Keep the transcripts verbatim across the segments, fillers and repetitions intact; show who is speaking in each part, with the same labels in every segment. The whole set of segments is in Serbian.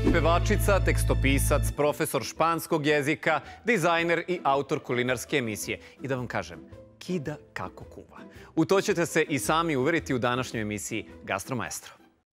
Speaker 1: pevačica, tekstopisac, profesor španskog jezika, dizajner i autor kulinarske emisije. I da vam kažem, kida kako kuva. U to ćete se i sami uveriti u današnjoj emisiji Gastro Maestro.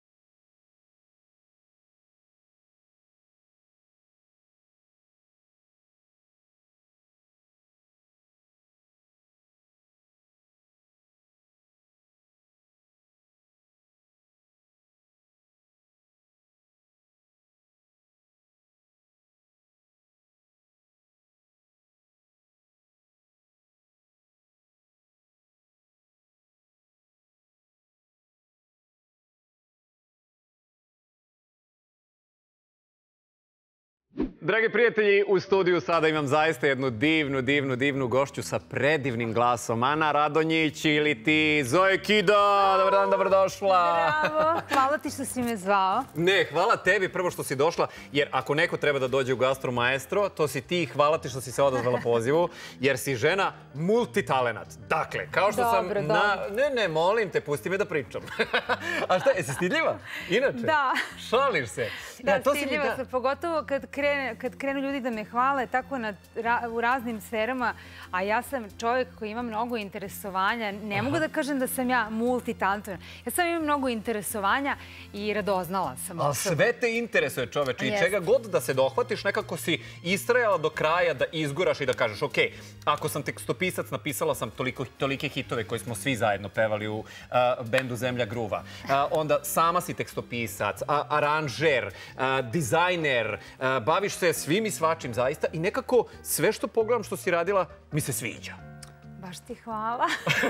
Speaker 1: Dragi prijatelji, u studiju sada imam zaista jednu divnu, divnu, divnu gošću sa predivnim glasom. Ana Radonjić ili ti Zoe Kida. Dobar dan, dobrodošla.
Speaker 2: Bravo, hvala ti što si me zvao.
Speaker 1: Ne, hvala tebi prvo što si došla, jer ako neko treba da dođe u Gastro Maestro, to si ti. Hvala ti što si se odazvala pozivu, jer si žena multitalenat. Dakle, kao što sam...
Speaker 2: Dobro,
Speaker 1: na...
Speaker 2: dobro.
Speaker 1: Ne, ne, molim te, pusti me da pričam. A šta, jesi stidljiva? Inače?
Speaker 2: Da.
Speaker 1: Šališ se?
Speaker 2: Da,
Speaker 1: Ja, to si mi
Speaker 2: stidljiva sam, pogotovo kad, krene, kad krenu ljudi da me hvale tako na, ra, u raznim sferama, a ja sam čovjek koji ima mnogo interesovanja. Ne Aha. mogu da kažem da sam ja multitalentovna. Ja sam imam mnogo interesovanja i radoznala sam.
Speaker 1: A sve te interesuje, čoveče, i čega god da se dohvatiš, nekako si istrajala do kraja da izguraš i da kažeš, ok, ako sam tekstopisac, napisala sam toliko, tolike hitove koje smo svi zajedno pevali u uh, bendu Zemlja Gruva. Uh, onda sama si tekstopisac, a, aranžer, uh, dizajner, uh, baviš se svim i svačim zaista i nekako sve što pogledam što si radila mi se sviđa.
Speaker 2: Baš ti hvala.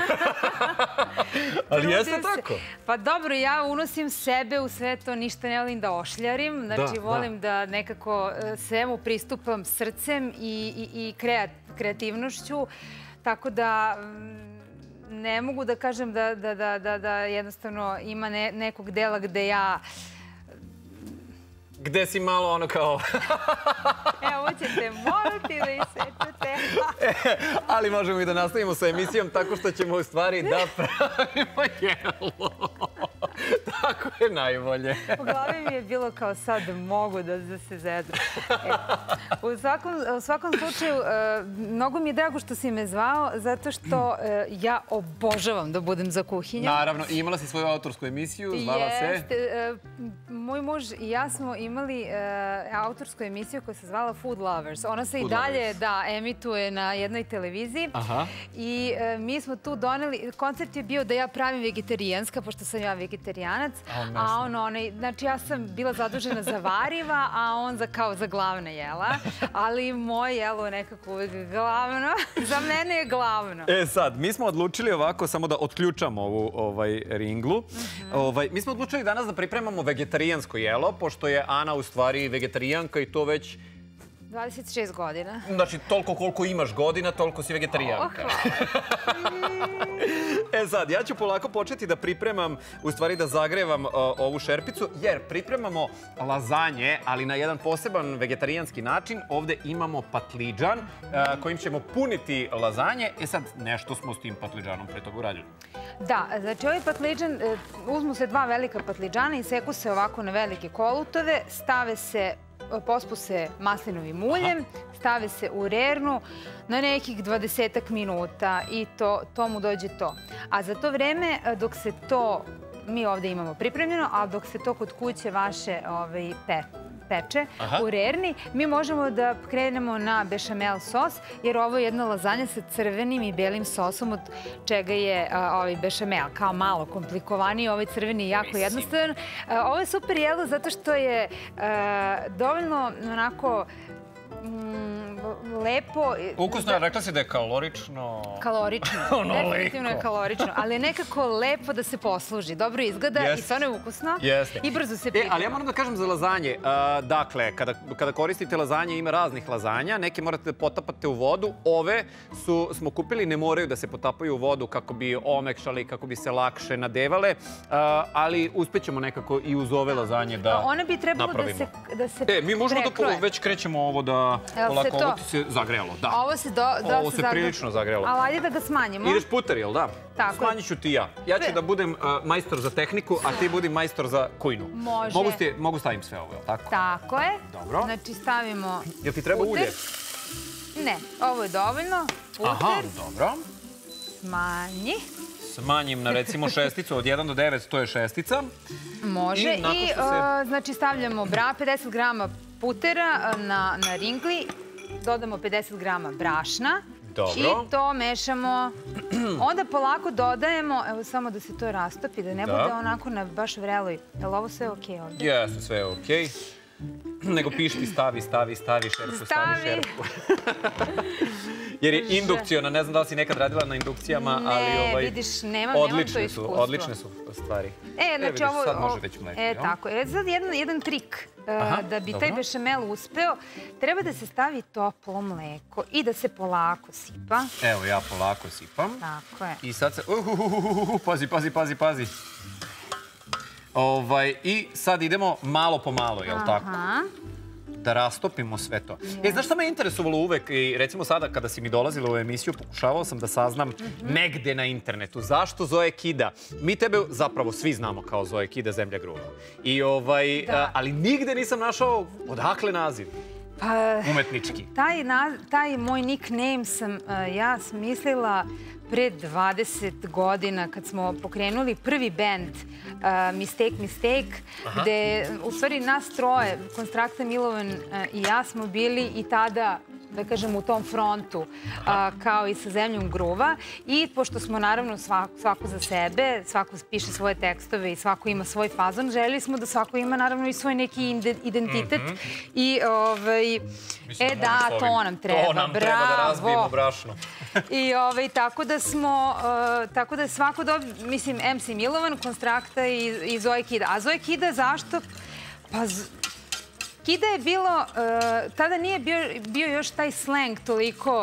Speaker 1: Ali jeste tako?
Speaker 2: Pa dobro, ja unosim sebe u sve to, ništa ne volim da ošljarim. Znači, da, volim da. da nekako svemu pristupam srcem i, i, i kreat, kreativnošću. Tako da ne mogu da kažem da, da, da, da, da jednostavno ima ne, nekog dela gde ja...
Speaker 1: Gde si malo ono kao...
Speaker 2: Evo, ovo ćete morati da isečete.
Speaker 1: Ali možemo i da nastavimo sa emisijom tako što ćemo u stvari da pravimo jelo. Tako je najbolje.
Speaker 2: U glavi mi je bilo kao sad mogu da se zedru. E, u, svakom, u svakom slučaju, e, mnogo mi je drago što si me zvao, zato što e, ja obožavam da budem za kuhinjom.
Speaker 1: Naravno, imala si svoju autorsku emisiju, zvala
Speaker 2: Jeste,
Speaker 1: se...
Speaker 2: E, moj muž i ja smo imali e, autorsku emisiju koja se zvala Food Lovers. Ona se Food i dalje Lovers. da emituje na jednoj televiziji.
Speaker 1: Aha.
Speaker 2: I e, mi smo tu doneli... Koncept je bio da ja pravim vegetarijanska, pošto sam ja vegetarijanac. A on, onaj, znači ja sam bila zadužena za variva, a on za kao za glavna jela. Ali moje jelo je nekako uvijek glavno. Za mene je glavno.
Speaker 1: E sad, mi smo odlučili ovako, samo da otključamo ovu ovaj, ringlu. Mm-hmm. ovaj, mi smo odlučili danas da pripremamo vegetarijansko jelo, pošto je Ana u stvari vegetarijanka i to već...
Speaker 2: dvadeset šest godina.
Speaker 1: Znači, toliko koliko imaš godina, toliko si vegetarijanka. E sad, ja ću polako početi da pripremam, u stvari da zagrevam uh, ovu šerpicu, jer pripremamo lazanje, ali na jedan poseban vegetarijanski način. Ovde imamo patliđan uh, kojim ćemo puniti lazanje. E sad, nešto smo s tim patliđanom pre toga uradili.
Speaker 2: Da, znači ovaj patliđan, uzmu se dva velika patliđana i seku se ovako na velike kolutove, stave se pospu se maslinovim uljem, Aha. stave se u rernu na nekih dvadesetak minuta i to, to mu dođe to. A za to vreme, dok se to, mi ovdje imamo pripremljeno, a dok se to kod kuće vaše ovaj, pe, peče Aha. u rerni, mi možemo da krenemo na bešamel sos, jer ovo je jedna lazanja sa crvenim i belim sosom, od čega je a, ovaj bešamel kao malo komplikovaniji, ovaj crveni je jako Mislim. jednostavan. A, ovo je super jelo zato što je a, dovoljno onako... Mm, lepo.
Speaker 1: Ukusno, rekla si da je kalorično...
Speaker 2: Kalorično. Definitivno je kalorično, ali je nekako lepo da se posluži. Dobro izgleda yes. i stvarno je ukusno.
Speaker 1: Jeste.
Speaker 2: I brzo se priprema.
Speaker 1: E, ali ja moram da kažem za lazanje. Uh, dakle, kada, kada koristite lazanje, ima raznih lazanja. Neke morate da potapate u vodu. Ove su, smo kupili, ne moraju da se potapaju u vodu kako bi omekšali, kako bi se lakše nadevale. Uh, ali uspećemo nekako i uz ove lazanje da
Speaker 2: One bi trebalo
Speaker 1: napravimo.
Speaker 2: da se, da se
Speaker 1: E, mi možemo
Speaker 2: prekroje.
Speaker 1: da već krećemo ovo da polako
Speaker 2: to?
Speaker 1: ovo ti se zagrejalo, da.
Speaker 2: Ovo se dosta zagrejalo.
Speaker 1: Ovo se prilično zagrejalo.
Speaker 2: Ali ajde da ga smanjimo.
Speaker 1: Ideš puter, jel da?
Speaker 2: Tako.
Speaker 1: Smanjit ću ti ja. Ja ću da budem majstor za tehniku, a ti budi majstor za kujnu.
Speaker 2: Može.
Speaker 1: Mogu stavim sve ovo, jel tako?
Speaker 2: Tako je.
Speaker 1: Dobro.
Speaker 2: Znači stavimo puter.
Speaker 1: Jel ti treba ulje?
Speaker 2: Ne, ovo je dovoljno. Puter.
Speaker 1: Aha, dobro.
Speaker 2: Smanji.
Speaker 1: Smanjim na recimo šesticu, od jedan do devet, to je šestica.
Speaker 2: Može. I znači stavljamo pedeset grama putera na ringli, dodamo pedeset grama brašna.
Speaker 1: Dobro.
Speaker 2: I to mešamo. Onda polako dodajemo, evo samo da se to rastopi, da ne bude onako na baš vreloj. Je li ovo sve okej ovdje?
Speaker 1: Jeste, sve je okej. Nego pišti, stavi, stavi, stavi šerpu, stavi šerpu. Jer je indukcijona, ne znam da li si nekad radila na indukcijama, ali
Speaker 2: ne, vidiš, nemam to iskustvo.
Speaker 1: Odlične su stvari.
Speaker 2: E, znači ovo...
Speaker 1: Sad može već mleko.
Speaker 2: E, tako. E, sad jedan trik. Da bi taj bešamel uspeo, treba da se stavi toplo mleko i da se polako sipa.
Speaker 1: Evo, ja polako sipam.
Speaker 2: Tako je.
Speaker 1: I sad se... Pazi, pazi, pazi, pazi. I sad idemo malo po malo, jel tako? Da rastopimo sve to. E, znaš šta me interesovalo uvek, i recimo sada kada si mi dolazila u emisiju, pokušavao sam da saznam negde na internetu zašto Zoe Kida. Mi tebe zapravo svi znamo kao Zoe Kida, Zemlja gruva. Ali nigde nisam našao odakle naziv. Umetnički.
Speaker 2: Taj moj nickname sam ja smislila pre dvadeset godina kad smo pokrenuli prvi band Mistake Mistake, gde u stvari nas troje, Konstrakta, Milovan i ja smo bili i tada, da kažem, u tom frontu, kao i sa Zemljom gruva. I pošto smo naravno svako za sebe, svako piše svoje tekstove i svako ima svoj fazon, željeli smo da svako ima naravno i svoj neki identitet. I, e da, to nam treba.
Speaker 1: To nam treba da razbijemo brašno.
Speaker 2: I tako da smo, tako da je svako dobio, mislim, em ce Milovan, Konstrakta i Zoe Kida. A Zoe Kida zašto? Pa... Kida je bilo, tada nije bio još taj slang toliko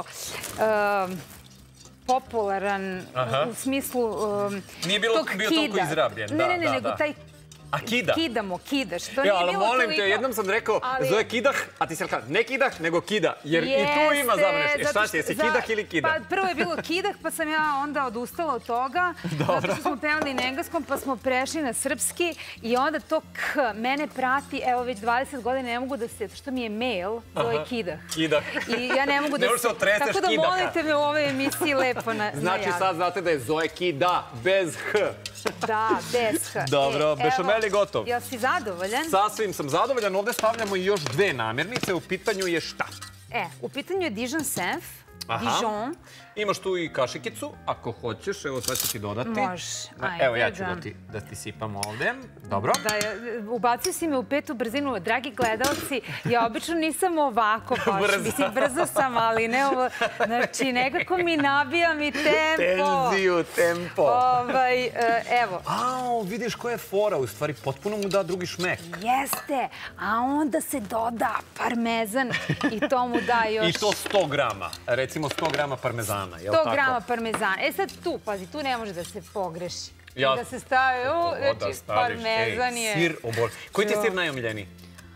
Speaker 2: popularan u smislu tog kida.
Speaker 1: Nije bio toliko izrabljen.
Speaker 2: Ne, ne, ne, nego taj
Speaker 1: A kida?
Speaker 2: Kidamo, kidaš. To nije bilo toliko...
Speaker 1: Ali molim te, jednom sam rekao Zoe Kidah, a ti se rekao ne Kidah, nego Kida. Jer i tu ima zavrneš. Šta ti, jesi Kidah ili Kida?
Speaker 2: Pa prvo je bilo Kidah, pa sam ja onda odustala od toga. Zato što smo pevali na engleskom, pa smo prešli na srpski. I onda to K mene prati, evo već dvadeset godina ne mogu da se... Što mi je mail, Zoe Kidah.
Speaker 1: Kidah.
Speaker 2: I ja ne mogu da se...
Speaker 1: Ne možeš se otreseš Kidaha.
Speaker 2: Tako da molite me u ovoj emisiji lepo najaviti.
Speaker 1: Znači sad znate da je Zoe Kida bez H.
Speaker 2: Da, bez H.
Speaker 1: Dobro, bešamel je gotov.
Speaker 2: Jel si zadovoljan?
Speaker 1: Sasvim sam zadovoljan. Ovdje stavljamo i još dve namirnice. U pitanju je šta?
Speaker 2: E, u pitanju je Dijon Senf. Dijon.
Speaker 1: Imaš tu i kašikicu, ako hoćeš. Evo, sve ću ti dodati.
Speaker 2: Može.
Speaker 1: Evo, ja ću da ti sipam ovdje. Dobro.
Speaker 2: Ubacio si me u petu brzinu. Dragi gledalci, ja obično nisam ovako baš. Mislim, brzo sam, ali ne ovo. Znači, nekako mi nabija mi tempo.
Speaker 1: Tenziju, tempo.
Speaker 2: Evo.
Speaker 1: Ao, vidiš koja je fora. U stvari, potpuno mu da drugi šmek.
Speaker 2: Jeste. A onda se doda parmezan i to mu da još...
Speaker 1: I to sto grama. Recimo sto grama parmezana.
Speaker 2: sto grama parmezana. E sad tu, pazi, tu ne može da se pogreši. Da se stavi, znači parmezan je...
Speaker 1: Sir obor. Koji ti je sir najomiljeniji?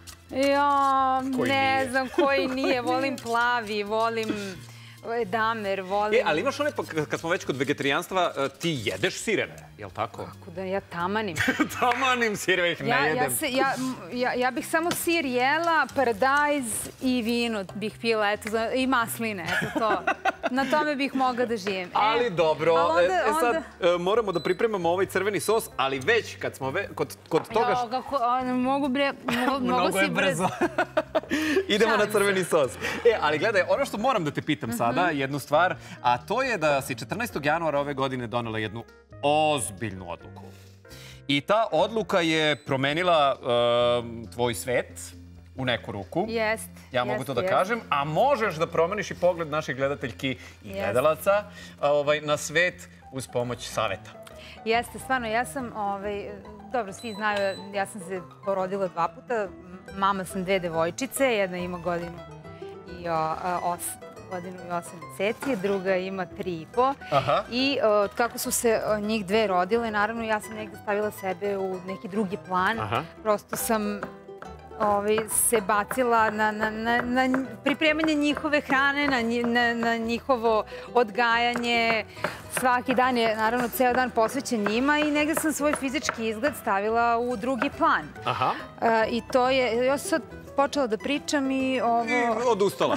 Speaker 2: Ja, ne znam koji nije. Volim plavi, volim damer, volim...
Speaker 1: Ali imaš one, kad smo već kod vegetarijanstva, ti jedeš sireve, je li tako?
Speaker 2: Kako da, ja tamanim.
Speaker 1: Tamanim sireve, ih ne jedem.
Speaker 2: Ja bih samo sir jela, paradajz i vino bih pila, i masline, eto to. Na tome bih mogla da živim.
Speaker 1: Ali dobro, sad moramo da pripremamo ovaj crveni sos, ali već kad smo kod toga...
Speaker 2: Mogu bre, mogu si brzo.
Speaker 1: Idemo na crveni sos. E, ali gledaj, ono što moram da te pitam sada, jednu stvar, a to je da si četrnaestog januara ove godine donela jednu ozbiljnu odluku. I ta odluka je promenila tvoj svet u neku ruku.
Speaker 2: Jest.
Speaker 1: Ja mogu to da kažem. A možeš da promeniš i pogled naših gledateljki i gledalaca na svet uz pomoć saveta.
Speaker 2: Jeste, stvarno, ja sam, dobro, svi znaju, ja sam se porodila dva puta. Mama sam dve devojčice, jedna ima godinu i godinu i osam meseci, druga ima tri i po. I kako su se njih dve rodile, naravno ja sam negdje stavila sebe u neki drugi plan. Prosto sam se bacila na pripremanje njihove hrane, na njihovo odgajanje. Svaki dan je, naravno, ceo dan posvećen njima i negde sam svoj fizički izgled stavila u drugi plan.
Speaker 1: Aha.
Speaker 2: I to je, ja sam sad počela da pričam i ovo...
Speaker 1: I odustala.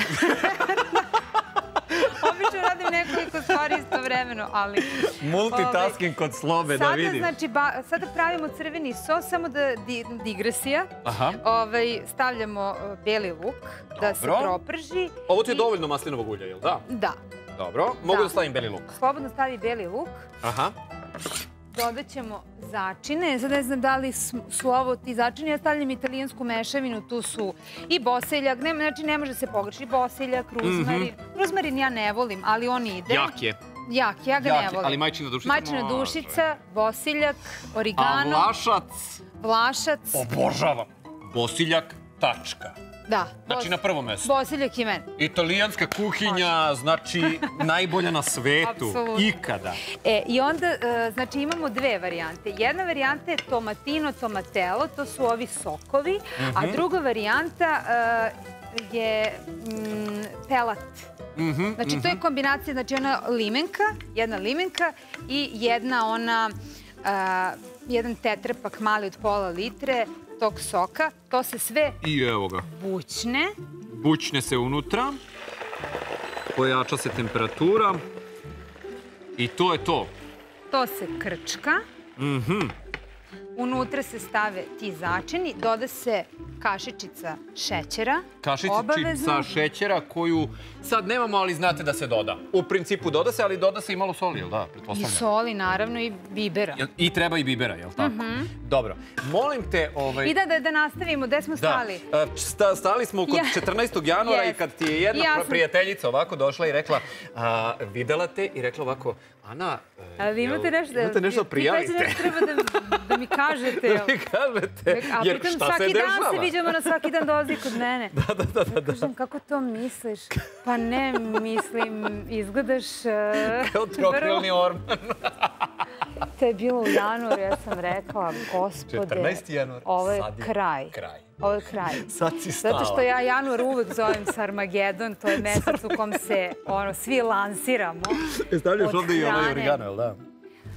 Speaker 2: Obično radim nekoliko stvari istovremeno, ali...
Speaker 1: Multitasking kod Slobe, da vidim.
Speaker 2: Sada pravimo crveni sos, samo da digresija. Stavljamo beli luk da se proprži.
Speaker 1: Ovo ti je dovoljno maslinovog ulja, jel da?
Speaker 2: Da.
Speaker 1: Dobro. Mogu da stavim beli luk?
Speaker 2: Slobodno stavi beli luk.
Speaker 1: Aha.
Speaker 2: Dodat ćemo začine. Sad ne znam da li su ovo ti začine. Ja stavljam italijansku mešavinu. Tu su i boseljak. Znači, ne može se pogrešiti. Boseljak, ruzmarin. Ruzmarin ja ne volim, ali on ide.
Speaker 1: Jak je.
Speaker 2: Jak, ja ga ne volim.
Speaker 1: Ali majčina dušica može.
Speaker 2: Majčina dušica, boseljak, origano.
Speaker 1: A vlašac?
Speaker 2: Vlašac.
Speaker 1: Obožavam. Boseljak, tačka.
Speaker 2: Da.
Speaker 1: Znači na prvo mesto.
Speaker 2: Boseljak i men.
Speaker 1: Italijanska kuhinja, znači najbolja na svetu. Ikada.
Speaker 2: I onda, znači imamo dve varijante. Jedna varijanta je tomatino, tomatello, to su ovi sokovi, a druga varijanta je pelat. Znači to je kombinacija, znači ona limenka, jedna limenka i jedna ona, jedan tetrapak mali od pola litre tog soka. To se sve bućne.
Speaker 1: Bućne se unutra, pojača se temperatura i to je to.
Speaker 2: To se krčka. Unutra se stave ti začini, doda se kašičica šećera.
Speaker 1: Kašičica šećera koju sad nemamo, ali znate da se doda. U principu doda se, ali doda se i malo soli, jel da?
Speaker 2: I soli, naravno, i bibera.
Speaker 1: I treba i bibera, jel tako? Dobro. Molim te...
Speaker 2: I da nastavimo, gde smo stali?
Speaker 1: Stali smo kod četrnaestog januara i kad ti je jedna prijateljica ovako došla i rekla, videla te i rekla ovako, Ana, imate nešto prijavite?
Speaker 2: Ti već nešto treba da mi kažete.
Speaker 1: Da mi kažete, jer šta se dešava?
Speaker 2: Svaki dan se viđamo, na svaki dan dolazi kod mene.
Speaker 1: Da, da, da.
Speaker 2: Ja kažem, kako to misliš? Pa ne, mislim, izgledaš...
Speaker 1: Kao trokrilni orman.
Speaker 2: To je bilo u januaru, ja sam rekla, gospode, ovo je kraj. Ovo je kraj.
Speaker 1: Sad si stala.
Speaker 2: Zato što ja januar uvek zovem Sarmagedon, to je mesec u kom se svi lansiramo.
Speaker 1: Stavljaš ovdje i ovaj origano, jel da?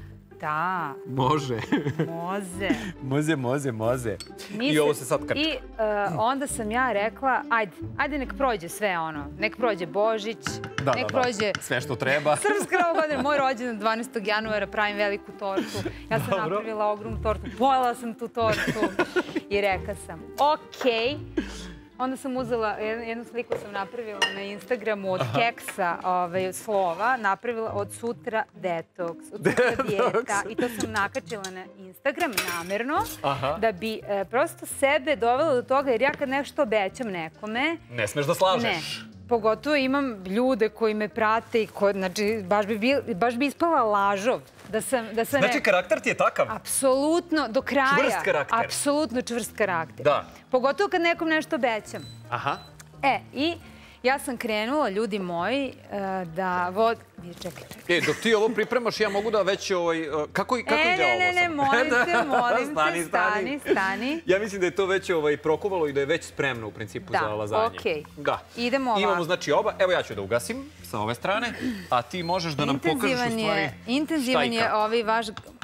Speaker 2: Da.
Speaker 1: Može.
Speaker 2: Moze.
Speaker 1: Moze, moze, moze. I ovo se sad krčka.
Speaker 2: I onda sam ja rekla, ajde, ajde nek prođe sve ono. Nek prođe Božić, nek prođe...
Speaker 1: Sve što treba.
Speaker 2: Srpska Nova godina. Moj rođendan dvanaestog januara pravim veliku tortu. Ja sam napravila ogromnu tortu. Pojela sam tu tortu i rekla sam, okej. Onda sam uzela, jednu sliku sam napravila na Instagramu od keksa slova, napravila od sutra detoks, od sutra dijeta. I to sam nakačila na Instagram namerno, da bi prosto sebe dovela do toga, jer ja kad nešto obećam nekome...
Speaker 1: Ne smeš da slažeš.
Speaker 2: Ne. Pogotovo imam ljude koji me prate i znači baš bi ispala lažov.
Speaker 1: Znači karakter ti je takav?
Speaker 2: Apsolutno, do kraja.
Speaker 1: Čvrst karakter.
Speaker 2: Apsolutno čvrst karakter.
Speaker 1: Da.
Speaker 2: Pogotovo kad nekom nešto obećam.
Speaker 1: Aha.
Speaker 2: E, i ja sam krenula, ljudi moji, da vod... Čekaj, čekaj.
Speaker 1: E, dok ti ovo pripremaš, ja mogu da već... Kako ide ovo?
Speaker 2: Ne, ne, ne, molim te, molim te, stani, stani.
Speaker 1: Ja mislim da je to već prokuvalo i da je već spremno u principu za lazanje.
Speaker 2: Da, okej.
Speaker 1: Da.
Speaker 2: Idemo ovako.
Speaker 1: Imamo znači oba. Evo ja ću da ugasim sa ove strane, a ti možeš da nam pokažeš u stvari...
Speaker 2: Intenzivan je ovaj vaš...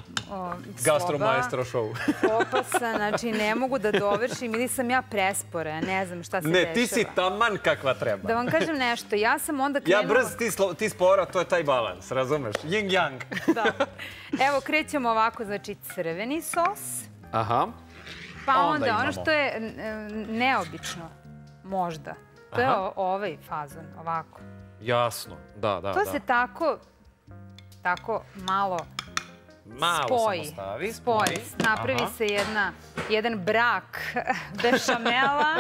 Speaker 1: Gastromaestro show.
Speaker 2: Popasa, znači ne mogu da dovršim ili sam ja prespora, ne znam šta se dešava.
Speaker 1: Ne, ti si taman kakva treba.
Speaker 2: Da vam kažem nešto, ja sam onda krenula...
Speaker 1: Ja brz, ti spora, to je taj balans, razumeš? Yin yang.
Speaker 2: Da. Evo, krećemo ovako, znači crveni sos.
Speaker 1: Aha.
Speaker 2: Pa onda, ono što je neobično, možda, to je ovaj fazon, ovako.
Speaker 1: Jasno, da, da, da.
Speaker 2: To se tako, tako malo...
Speaker 1: Malo samo stavi.
Speaker 2: Spoji. Napravi se jedan brak bešamela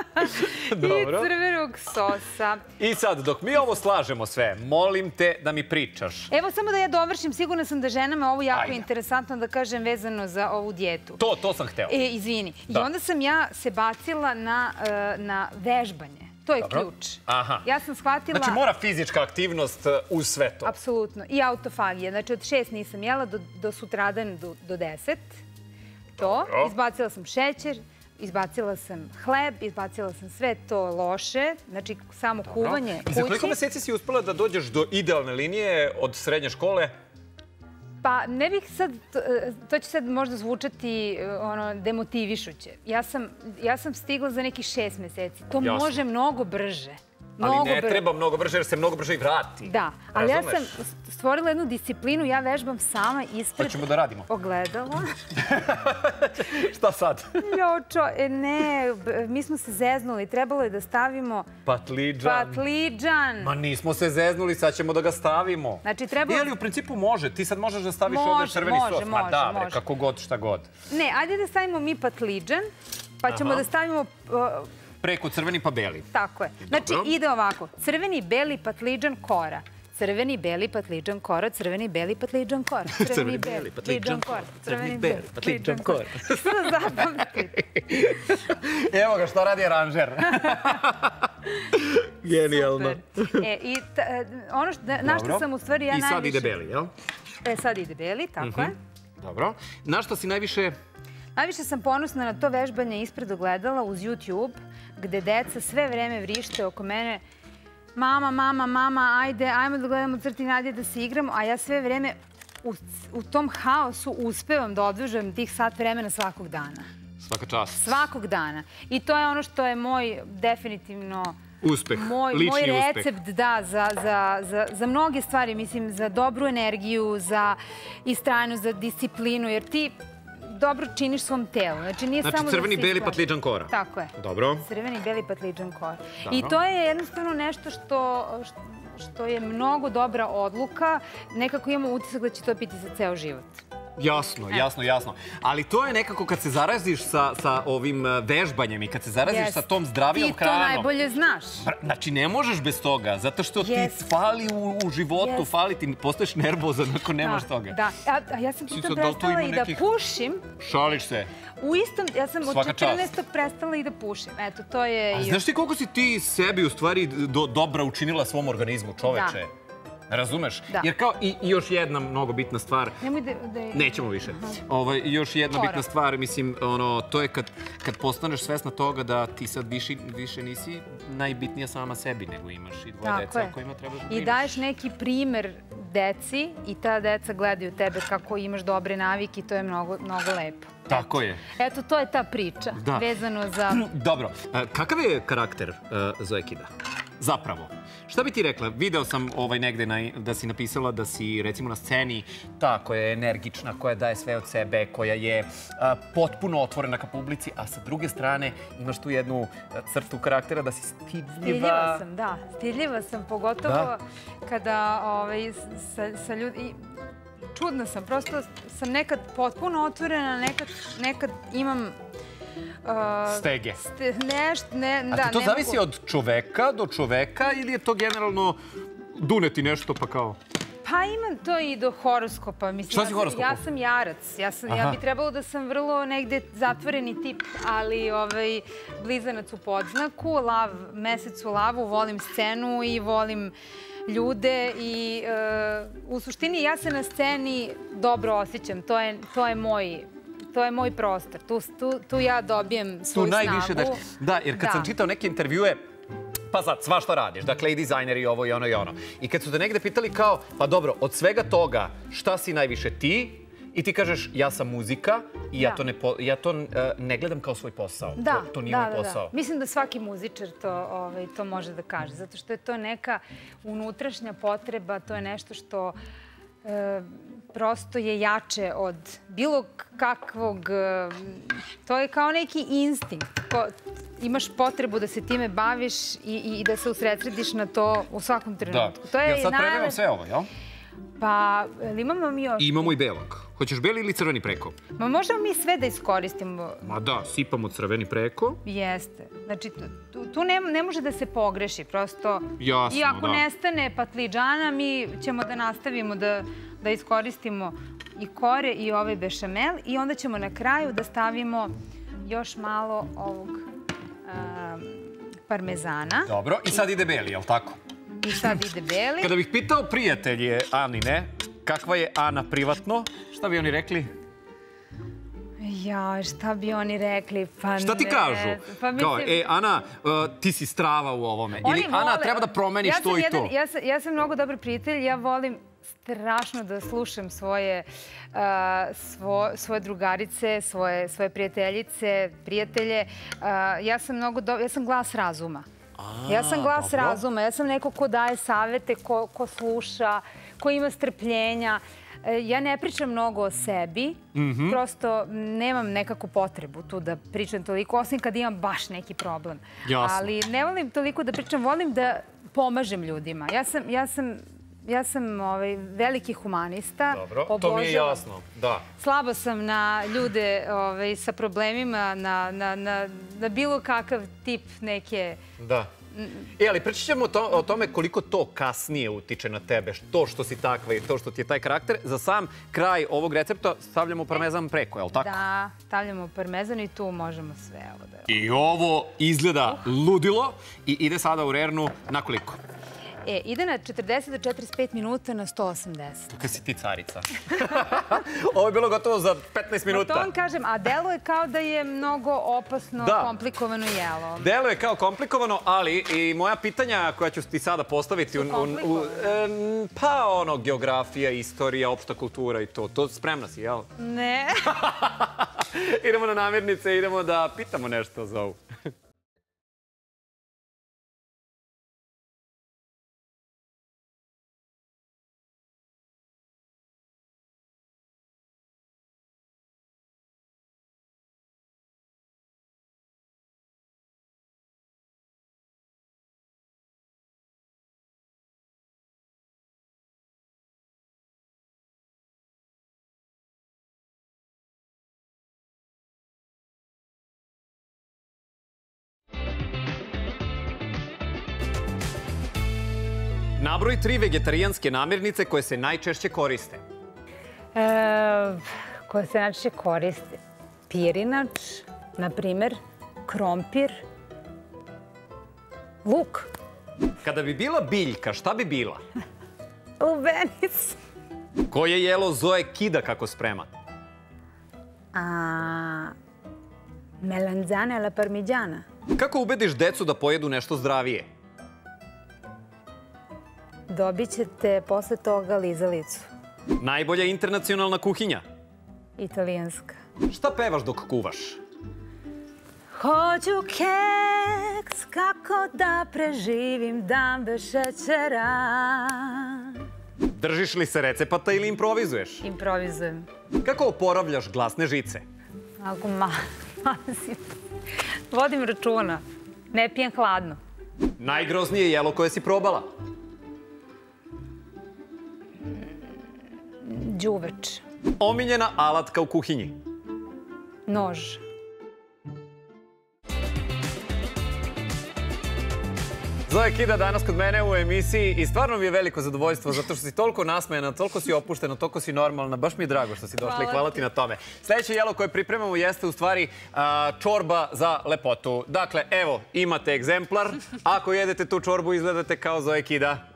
Speaker 2: i crvenog sosa.
Speaker 1: I sad, dok mi ovo slažemo sve, molim te da mi pričaš.
Speaker 2: Evo, samo da ja dovršim. Sigurna sam da ženama ovo jako interesantno da kažem vezano za ovu dijetu.
Speaker 1: To, to sam htela.
Speaker 2: E, izvini. I onda sam ja se bacila na vežbanje. To je ključ. Ja sam shvatila...
Speaker 1: Znači mora fizička aktivnost uz sve to.
Speaker 2: Apsolutno. I autofagija. Znači od šest nisam jela do sutradan do deset. To. Izbacila sam šećer, izbacila sam hleb, izbacila sam sve to loše, znači samo kuvanje kući.
Speaker 1: I za koliko meseci si uspela da dođeš do idealne linije od srednje škole?
Speaker 2: Pa ne bih sad, to će sad možda zvučati demotivišuće. Ja sam stigla za nekih šest meseci. To može mnogo brže.
Speaker 1: Ali ne treba mnogo brže jer se mnogo brže i vrati.
Speaker 2: Da, ali ja sam stvorila jednu disciplinu, ja vežbam sama ispred...
Speaker 1: Hoćemo da radimo.
Speaker 2: Ogledala.
Speaker 1: Šta sad?
Speaker 2: Jočo, ne, mi smo se zeznuli, trebalo je da stavimo...
Speaker 1: Patliđan.
Speaker 2: Patliđan.
Speaker 1: Ma nismo se zeznuli, sad ćemo da ga stavimo.
Speaker 2: Znači trebalo...
Speaker 1: Ili u principu može, ti sad možeš da staviš ovdje crveni sos.
Speaker 2: Može, može, može.
Speaker 1: Ma da, kako god, šta god.
Speaker 2: Ne, ajde da stavimo mi patliđan, pa ćemo da stavimo...
Speaker 1: Preko crveni pa beli.
Speaker 2: Tako je. Znači, ide ovako. Crveni, beli, patliđan, kora. Crveni, beli, patliđan, kora. Crveni, beli, patliđan, kora. Crveni, beli, patliđan, kora. Crveni, beli, patliđan, kora. Što da zapamtite?
Speaker 1: Evo ga što radi aranžer. Genijalno.
Speaker 2: E, i ono na što sam u stvari ja najviše...
Speaker 1: I sad ide beli, jel?
Speaker 2: E, sad ide beli, tako je.
Speaker 1: Dobro. Na što si najviše...
Speaker 2: Najviše sam ponosna na to vežbanje ispred ogledala uz YouTube, gde deca sve vreme vrište oko mene. Mama, mama, mama, ajde, ajmo da gledamo crtine, ajde da se igramo. A ja sve vreme u tom haosu uspevam da odvežujem tih sat vremena svakog dana.
Speaker 1: Svaka čast.
Speaker 2: Svakog dana. I to je ono što je moj definitivno...
Speaker 1: Uspeh,
Speaker 2: moj,
Speaker 1: lični
Speaker 2: moj
Speaker 1: uspeh.
Speaker 2: recept, da, za, za, za, za mnoge stvari, mislim, za dobru energiju, za istrajnost, za disciplinu, jer ti dobro činiš svom telu. Znači, nije
Speaker 1: znači
Speaker 2: samo
Speaker 1: crveni,
Speaker 2: da se
Speaker 1: beli, patliđan, kora.
Speaker 2: Tako je.
Speaker 1: Dobro.
Speaker 2: Crveni, beli, patliđan, kora. I to je jednostavno nešto što, što je mnogo dobra odluka. Nekako imamo utisak da će to biti za ceo život.
Speaker 1: Jasno, jasno, jasno. Ali to je nekako kad se zaraziš sa ovim vežbanjem i kad se zaraziš sa tom zdravijom hranom.
Speaker 2: Ti to najbolje znaš.
Speaker 1: Znači, ne možeš bez toga, zato što ti fali u životu, fali ti, postaješ nervozan ako nemaš toga.
Speaker 2: Da, a ja sam pritom prestala i da pušim.
Speaker 1: Šališ se.
Speaker 2: U istom, ja sam od četrnaestog prestala i da pušim. Eto, to je...
Speaker 1: A znaš ti koliko si ti sebi u stvari dobra učinila svom organizmu, čoveče? Razumeš? Jer kao i još jedna mnogo bitna stvar...
Speaker 2: Nemoj da...
Speaker 1: Nećemo više. Još jedna bitna stvar, mislim, to je kad postaneš svesna toga da ti sad više nisi najbitnija sama sebi, nego imaš i dvoje deca o kojima trebaš da brineš.
Speaker 2: I daješ neki primer deci i ta deca gledaju tebe kako imaš dobre navike i to je mnogo lepo.
Speaker 1: Tako je.
Speaker 2: Eto, to je ta priča vezano za...
Speaker 1: Dobro. Kakav je karakter Zoe Kida? Zapravo. Šta bi ti rekla? Video sam negde da si napisala da si recimo na sceni ta koja je energična, koja daje sve od sebe, koja je potpuno otvorena ka publici, a sa druge strane imaš tu jednu crtu karaktera da si stidljiva.
Speaker 2: Stidljiva sam, da. Stidljiva sam, pogotovo kada sa ljudi... Čudna sam, prosto sam nekad potpuno otvorena, nekad imam...
Speaker 1: Stege.
Speaker 2: A
Speaker 1: ti to zavisi od čoveka do čoveka ili je to generalno duneti nešto pa kao...
Speaker 2: Pa imam to i do horoskopa.
Speaker 1: Šta si horoskopu?
Speaker 2: Ja sam jarac. Ja bi trebalo da sam vrlo negde zatvoreni tip, ali blizanac u podznaku, mesec u lavu, volim scenu i volim ljude i u suštini ja se na sceni dobro osjećam. To je moj... To je moj prostor. Tu ja dobijem svoju snagu.
Speaker 1: Da, jer kad sam čitao neke intervjue, pa sad, svašta radiš, dakle i dizajner i ovo i ono i ono. I kad su te negde pitali kao, pa dobro, od svega toga, šta si najviše ti? I ti kažeš, ja sam muzika i ja to ne gledam kao svoj posao.
Speaker 2: Da,
Speaker 1: to nije moj posao.
Speaker 2: Mislim da svaki muzičar to može da kaže, zato što je to neka unutrašnja potreba, to je nešto što prosto je jače od bilo kakvog... To je kao neki instinkt. Imaš potrebu da se time baviš i da se usredsrediš na to u svakom trenutku.
Speaker 1: Da. Jel sad predajem sve ovo, jel?
Speaker 2: Pa, imamo mi još...
Speaker 1: Imamo i belog. Hoćeš beli ili crveni preko?
Speaker 2: Ma možemo mi sve da iskoristimo.
Speaker 1: Ma da, sipamo crveni preko.
Speaker 2: Jeste. Znači, tu ne može da se pogreši, prosto.
Speaker 1: Jasno, da.
Speaker 2: I ako nestane patliđana, mi ćemo da nastavimo da iskoristimo i kore i ovaj bešamel i onda ćemo na kraju da stavimo još malo ovog parmezana.
Speaker 1: Dobro, i sad ide beli, jel' tako?
Speaker 2: I sad ide beli.
Speaker 1: Kada bih pitao prijatelje Anine, kakva je Ana privatno, šta bi oni rekli?
Speaker 2: Ja, šta bi oni rekli? Pa ne.
Speaker 1: Šta ti kažu? Kao, e, Ana, ti si strava u ovome. Ili, Ana, treba da promeniš to i to.
Speaker 2: Ja sam mnogo dobar prijatelj. Ja volim strašno da slušam svoje svoje drugarice, svoje prijateljice, prijatelje. Ja sam mnogo dobro, ja sam glas razuma. Ja sam glas razuma, ja sam neko ko daje savete, ko sluša, ko ima strpljenja. Ja ne pričam mnogo o sebi, prosto nemam nekako potrebu tu da pričam toliko, osim kad imam baš neki problem. Ali ne volim toliko da pričam, volim da pomažem ljudima. Ja sam Ja sam veliki humanista.
Speaker 1: Dobro, to mi je jasno, da.
Speaker 2: Slabo sam na ljude sa problemima, na bilo kakav tip neke...
Speaker 1: Da. E, ali pričat ćemo o tome koliko to kasnije utiče na tebe, to što si takva i to što ti je taj karakter. Za sam kraj ovog recepta stavljamo parmezan preko, je li tako?
Speaker 2: Da, stavljamo parmezan i tu možemo sve ovo da...
Speaker 1: I ovo izgleda ludilo i ide sada u rernu na koliko?
Speaker 2: E, ide na četrdeset do četrdeset pet minuta na sto osamdeset.
Speaker 1: Kada si ti carica. Ovo je bilo gotovo za petnaest minuta.
Speaker 2: To vam kažem, a deluje kao da je mnogo opasno, komplikovano jelo.
Speaker 1: Deluje kao komplikovano, ali i moja pitanja koja ću ti sada postaviti...
Speaker 2: Su komplikovane?
Speaker 1: Pa ono, geografija, istorija, opšta kultura i to. To spremna si, jel?
Speaker 2: Ne.
Speaker 1: Idemo na namirnice, idemo da pitamo nešto za ovu. Nabroj tri vegetarijanske namirnice koje se najčešće koriste.
Speaker 2: Koje se najčešće koriste? Pirinač, na primer, krompir, luk.
Speaker 1: Kada bi bila biljka, šta bi bila?
Speaker 2: Lubenica.
Speaker 1: Koje jelo Zoe kida kako sprema?
Speaker 2: Melanzane alla parmigiana.
Speaker 1: Kako ubediš decu da pojedu nešto zdravije?
Speaker 2: Dobit ćete posle toga lizalicu.
Speaker 1: Najbolja internacionalna kuhinja?
Speaker 2: Italijanska.
Speaker 1: Šta pevaš dok kuvaš?
Speaker 2: Hoću keks, kako da preživim dan bez šećera.
Speaker 1: Držiš li se recepata ili improvizuješ?
Speaker 2: Improvizujem.
Speaker 1: Kako oporavljaš glasne žice?
Speaker 2: Ako mazim. Vodim računa. Ne pijem hladno.
Speaker 1: Najgroznije jelo koje si probala?
Speaker 2: Đuveč.
Speaker 1: Omiljena alatka u kuhinji?
Speaker 2: Nož.
Speaker 1: Zoe Kida danas kod mene u emisiji i stvarno mi je veliko zadovoljstvo zato što si toliko nasmejana, toliko si opuštena, toliko si normalna. Baš mi je drago što si došla i hvala ti na tome. Sljedeće jelo koje pripremamo jeste u stvari čorba za lepotu. Dakle, evo, imate egzemplar. Ako jedete tu čorbu, izgledate kao Zoe Kida.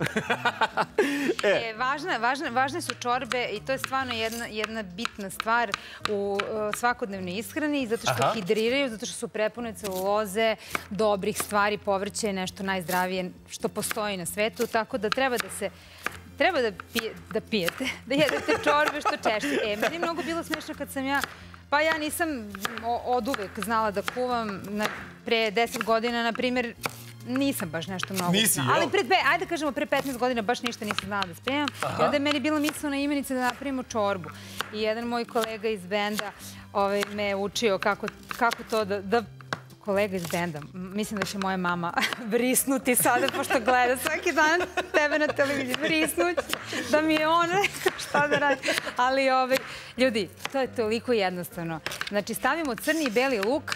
Speaker 2: Važne su čorbe i to je stvarno jedna bitna stvar u svakodnevnoj ishrani zato što hidriraju, zato što su prepune celuloze, dobrih stvari, povrće je nešto najzdravije što postoji na svetu, tako da treba da se treba da pijete, da jedete čorbe što češće. E, meni je mnogo bilo smiješno kad sam ja, pa ja nisam od uvek znala da kuvam, pre deset godina, na primjer, nisam baš nešto mnogo znala. Ali, ajde da kažemo, pre petnaest godina baš ništa nisam znala da spremam. I onda je meni bila mislena imenica da napravimo čorbu. I jedan moj kolega iz benda me je učio kako to da kolega iz benda, mislim da će moja mama vrisnuti sada, pošto gleda svaki dan tebe na televiziji, vrisnući, da mi je on rekao šta da radi. Ali, ljudi, to je toliko jednostavno. Znači, stavimo crni i beli luk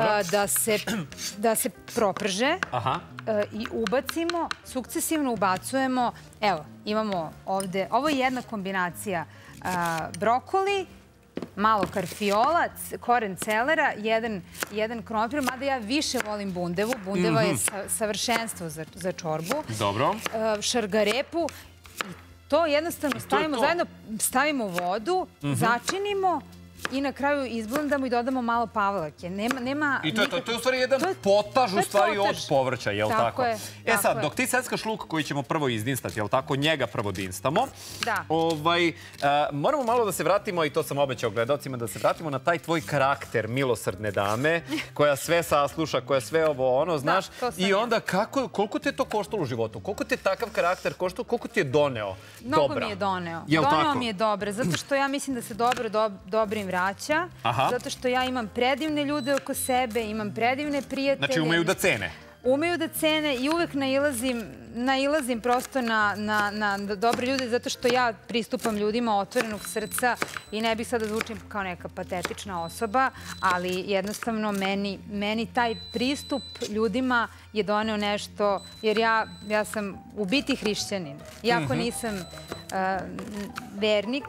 Speaker 2: da se proprže i ubacimo, sukcesivno ubacujemo, evo, imamo ovde, ovo je jedna kombinacija brokoli, malo karfiola, koren celera, jedan krompir, mada ja više volim bundevu. Bundeva je savršenstvo za čorbu.
Speaker 1: Dobro.
Speaker 2: Šargarepu. To jednostavno stavimo zajedno, stavimo vodu, začinimo i na kraju izblendamo i dodamo malo pavlake. Nema...
Speaker 1: I to je to. To je u stvari jedan potaž u stvari od povrća, jel tako?
Speaker 2: Tako je.
Speaker 1: E sad, dok ti seckaš luk koji ćemo prvo izdinstati, jel tako? Njega prvo dinstamo.
Speaker 2: Da.
Speaker 1: Moramo malo da se vratimo, i to sam obećao gledalcima, da se vratimo na taj tvoj karakter milosrdne dame, koja sve sasluša, koja sve ovo ono, znaš. I onda koliko te to koštalo u životu? Koliko te takav karakter koštalo? Koliko ti je doneo dobra?
Speaker 2: Mnogo mi je doneo. Doneo mi je dobre, zato što ja mislim da se dobro dobrim vraća, zato što ja imam predivne ljude oko sebe, imam predivne prijatelje.
Speaker 1: Znači umeju da cene?
Speaker 2: Umeju da cene i uvek nailazim prosto na dobre ljude, zato što ja pristupam ljudima otvorenog srca i ne bih sad da zvučim kao neka patetična osoba, ali jednostavno meni taj pristup ljudima je doneo nešto, jer ja sam u biti hrišćanin. Iako nisam vernik,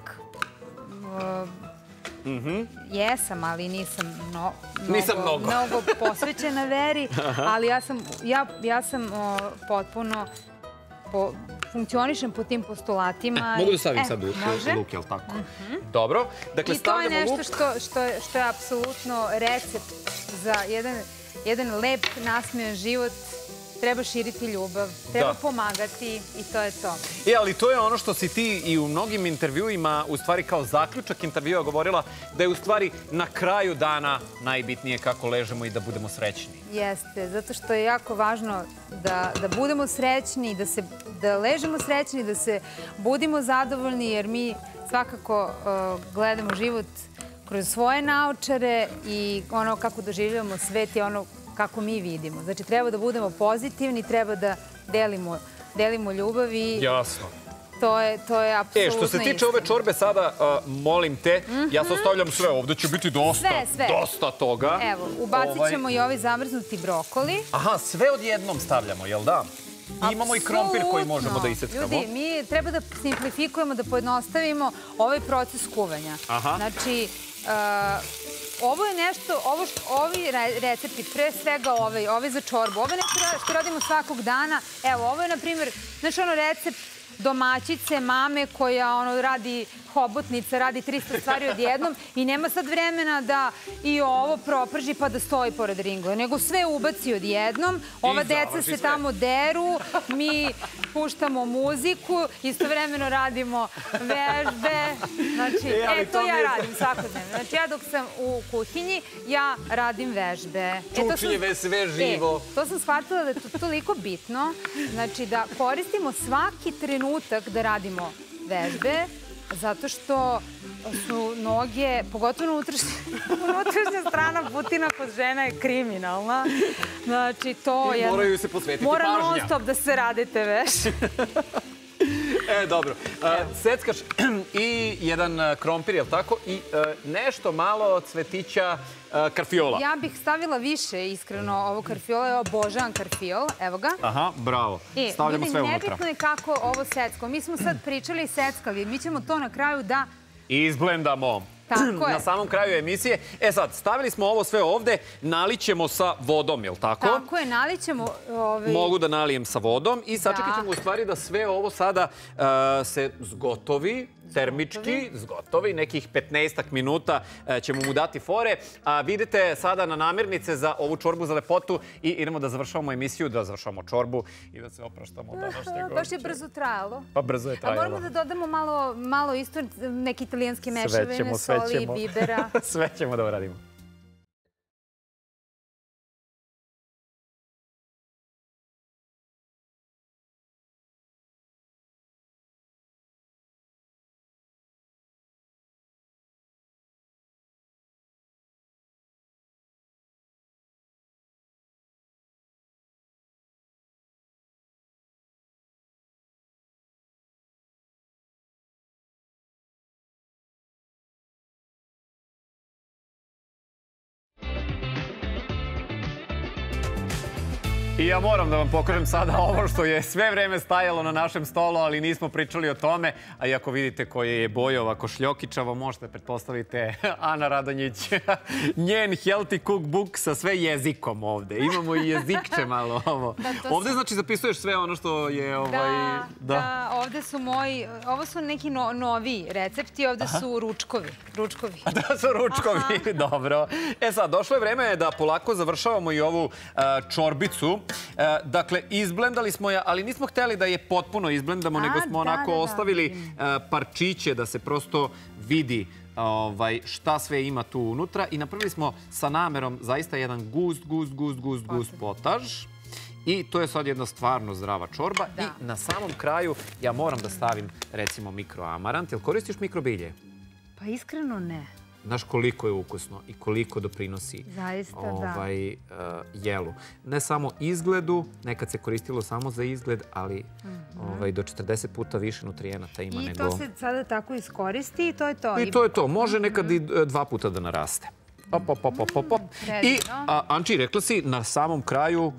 Speaker 2: jesam, ali nisam mnogo posvećena veri, ali ja sam potpuno funkcionišem po tim postulatima.
Speaker 1: Mogu da stavim sad luk, jel tako? Dobro.
Speaker 2: I to je nešto što je apsolutno recept za jedan lep, nasmejan život. Treba širiti ljubav, treba pomagati i to je to.
Speaker 1: E, ali to je ono što si ti i u mnogim intervjuima, u stvari kao zaključak intervjua govorila, da je u stvari na kraju dana najbitnije kako ležemo i da budemo srećni.
Speaker 2: Jeste, zato što je jako važno da budemo srećni, da ležemo srećni, da se budimo zadovoljni, jer mi svakako gledamo život kroz svoje naočare i ono kako doživljavamo svet je ono kako mi vidimo. Znači, treba da budemo pozitivni, treba da delimo ljubav i...
Speaker 1: Jasno.
Speaker 2: To je apsolutno istina.
Speaker 1: E, što se tiče ove čorbe sada, molim te, ja se ostavljam sve. Ovde će biti dosta, dosta toga.
Speaker 2: Evo, ubacit ćemo i ovaj zamrznuti brokoli.
Speaker 1: Aha, sve odjednom stavljamo, jel da? I imamo i krompir koji možemo da iseckamo.
Speaker 2: Ljudi, mi treba da simplifikujemo, da pojednostavimo ovaj proces kuvanja. Znači, ovo je nešto, ovi recepti, pre svega ovaj, ovaj za čorbu, ovo je nešto što radimo svakog dana. Evo, ovo je, na primjer, znači ono recept domaćice, mame koja radi hobotnica, radi trista stvari odjednom i nema sad vremena da i ovo proprži pa da stoji pored ringla, nego sve ubaci odjednom. Ova deca se tamo deru, mi puštamo muziku, istovremeno radimo vežbe. Znači, e, to ja radim svakodnevno. Znači, ja dok sam u kuhinji, ja radim vežbe.
Speaker 1: Čučnjeve, sve živo.
Speaker 2: To sam shvatila da je to toliko bitno, znači da koristimo svaki trenutak da radimo vežbe, zato što su noge, pogotovo unutrašnja strana putina kod žena je kriminalna. Znači, to je...
Speaker 1: Moraju se posvetiti pažnja.
Speaker 2: Mora non stop da se rade te vežbe.
Speaker 1: E, dobro. Seckaš i jedan krompir, jel tako? I nešto malo cvetića karfiola.
Speaker 2: Ja bih stavila više, iskreno, ovo karfiola. Ja obožavam karfiol. Evo ga.
Speaker 1: Aha, bravo. Stavljamo sve unutra.
Speaker 2: Nebitno je kako ovo seckamo. Mi smo sad pričali i seckali. Mi ćemo to na kraju da...
Speaker 1: izblendamo.
Speaker 2: Tako je.
Speaker 1: Na samom kraju emisije. E sad, stavili smo ovo sve ovde, nalićemo sa vodom, jel tako?
Speaker 2: Tako je, nalićemo...
Speaker 1: Mogu da nalijem sa vodom i sačekat ćemo u stvari da sve ovo sada se zgotovi, termički, zgotovi, nekih petnaestak minuta ćemo mu dati fore. A vidite sada na namirnice za ovu čorbu za lepotu i idemo da završavamo emisiju, da završavamo čorbu i da se opraštamo od današnjeg gošća.
Speaker 2: Baš je brzo trajalo.
Speaker 1: Pa brzo je trajalo.
Speaker 2: A moramo da dodamo malo isto neke italijanske mešavine, soli i bibera.
Speaker 1: Sve ćemo da uradimo. I ja moram da vam pokažem sada ovo što je sve vreme stajalo na našem stolu, ali nismo pričali o tome. A i ako vidite koje je boje ovako šljokičavo, možete pretpostavite Ana Radonjić, njen healthy cookbook sa sve jezikom ovde. Imamo i jezikče malo ovo. Ovde znači zapisuješ sve ono što je...
Speaker 2: Da, da, ovde su moji, ovo su neki novi recepti, ovde su ručkovi. Ručkovi.
Speaker 1: Da su ručkovi, dobro. E sad, došlo je vreme da polako završavamo i ovu čorbicu. Dakle, izblendali smo je, ali nismo hteli da je potpuno izblendamo, nego smo onako ostavili parčiće da se prosto vidi šta sve ima tu unutra. I napravili smo sa namerom zaista jedan gust, gust, gust, gust, gust potaž. I to je sad jedna stvarno zdrava čorba. I na samom kraju ja moram da stavim, recimo, mikroamarant. Jel koristiš mikrobilje?
Speaker 2: Pa iskreno ne.
Speaker 1: Znaš koliko je ukusno i koliko doprinosi jelu. Ne samo izgledu, nekad se koristilo samo za izgled, ali do četrdeset puta više nutrijenata ima nego...
Speaker 2: I to se sada tako iskoristi i to je to.
Speaker 1: I to je to. Može nekad i dva puta da naraste. Op, op, op, op, op. I, Anči, rekla si na samom kraju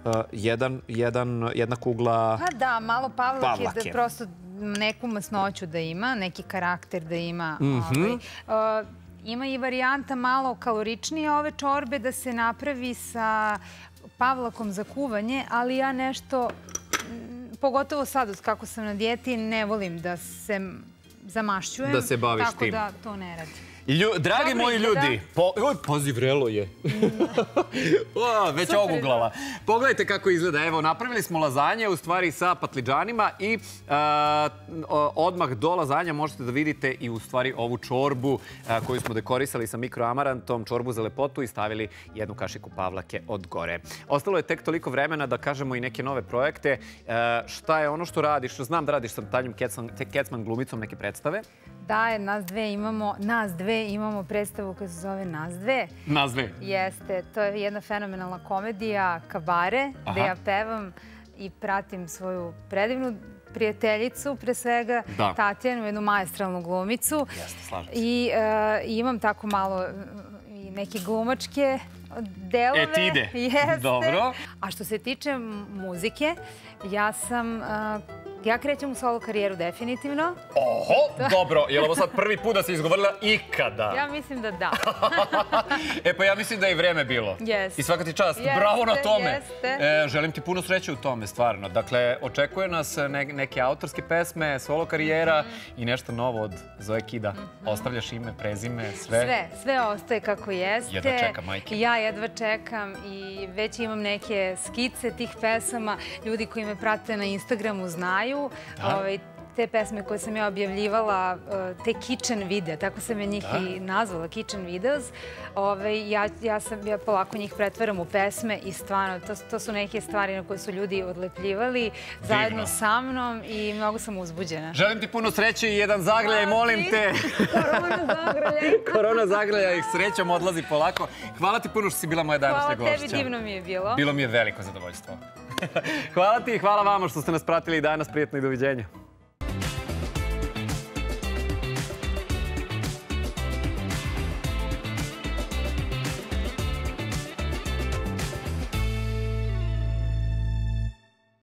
Speaker 1: jedna kugla
Speaker 2: pavlake. Pa da, malo pavlake, da prosto neku masnoću da ima, neki karakter da ima. Ima i varijanta malo kaloričnije ove čorbe da se napravi sa pavlakom za kuvanje, ali ja nešto, pogotovo sad kako sam na dijeti, ne volim da se zamašćujem.
Speaker 1: Da se baviš tim.
Speaker 2: Tako da to ne radim.
Speaker 1: Dragi moji ljudi, pazi, vrelo je. Već oguglala. Pogledajte kako izgleda. Evo, napravili smo lazanje, u stvari sa patliđanima i odmah do lazanja možete da vidite i u stvari ovu čorbu koju smo dekorisali sa mikroamarantom, čorbu za lepotu i stavili jednu kašiku pavlake od gore. Ostalo je tek toliko vremena da kažemo i neke nove projekte. Šta je ono što radiš? Znam da radiš sa Tanjom Kecman glumicom neke predstave.
Speaker 2: Da, nas dve imamo, nas dve imamo predstavu koja se zove Nas dve.
Speaker 1: Nas dve?
Speaker 2: Jeste, to je jedna fenomenalna komedija, kabare, gde ja pevam i pratim svoju predivnu prijateljicu, pre svega, Tatjanu, jednu maestralnu glumicu.
Speaker 1: Jeste, slažem se.
Speaker 2: I imam tako malo i neke glumačke delove.
Speaker 1: Etide.
Speaker 2: Jeste.
Speaker 1: Dobro.
Speaker 2: A što se tiče muzike, ja sam... Ja krećem u solo karijeru definitivno.
Speaker 1: Oho, dobro. Je li ovo sad prvi put da si izgovorila ikada?
Speaker 2: Ja mislim da da.
Speaker 1: E pa ja mislim da je i vreme bilo.
Speaker 2: Jeste.
Speaker 1: I svaka ti čast. Bravo na tome.
Speaker 2: Jeste.
Speaker 1: Želim ti puno sreće u tome, stvarno. Dakle, očekuje nas neke autorske pesme, solo karijera i nešto novo od Zoe Kida. Ostavljaš ime, prezime, sve?
Speaker 2: Sve. Sve ostaje kako jeste.
Speaker 1: Jedva čekam, majke.
Speaker 2: Ja jedva čekam i već imam neke skice tih pesama. Ljudi koji me prate na Instagramu znaju. Te pesme koje sam ja objavljivala, te kitchen videa, tako sam je njih i nazvala, kitchen videos, ja polako njih pretvaram u pesme i stvarno, to su neke stvari na koje su ljudi odlepljivali zajedno sa mnom i mnogo sam uzbuđena.
Speaker 1: Želim ti puno sreće i jedan zagrljaj, molim te.
Speaker 2: Korona zagrljaj.
Speaker 1: Korona zagrljaj, srećom odlazi polako. Hvala ti puno što si bila moja današnja gošća.
Speaker 2: Hvala tebi, divno mi je bilo.
Speaker 1: Bilo mi je veliko zadovoljstvo. Hvala ti i hvala vama što ste nas pratili danas. Prijetno i doviđenja.